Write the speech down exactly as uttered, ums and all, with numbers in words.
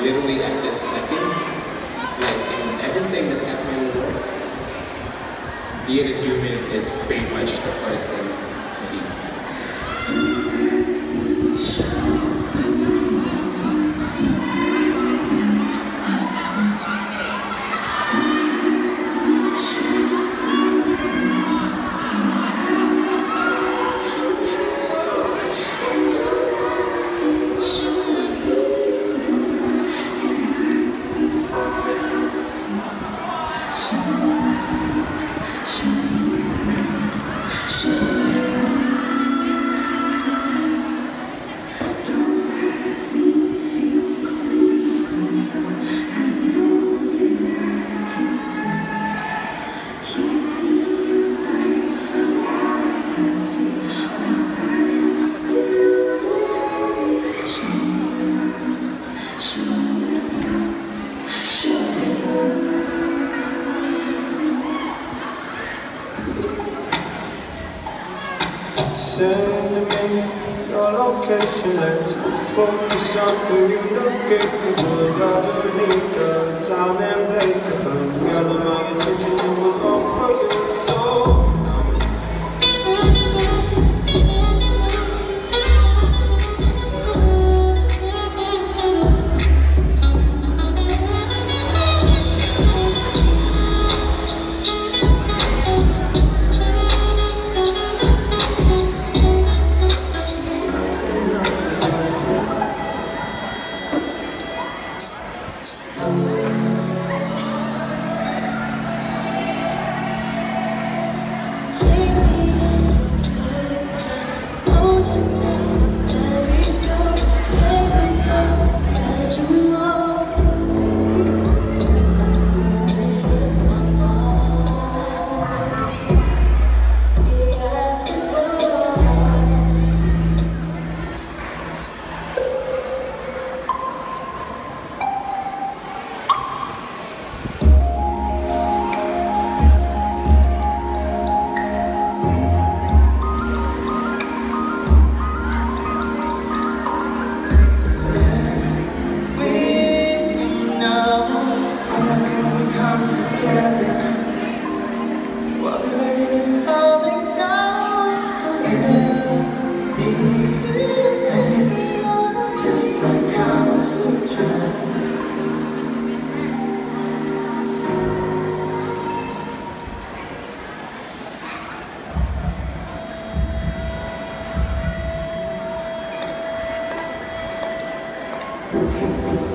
literally at this second, like in everything that's happening in the world, being a human is pretty much the hardest thing to be. Send me your location, let's focus on communicating, cause I just need the time and place to come together. My attention was all for you, so falling down against me, just like Kama Sutra. Thank you.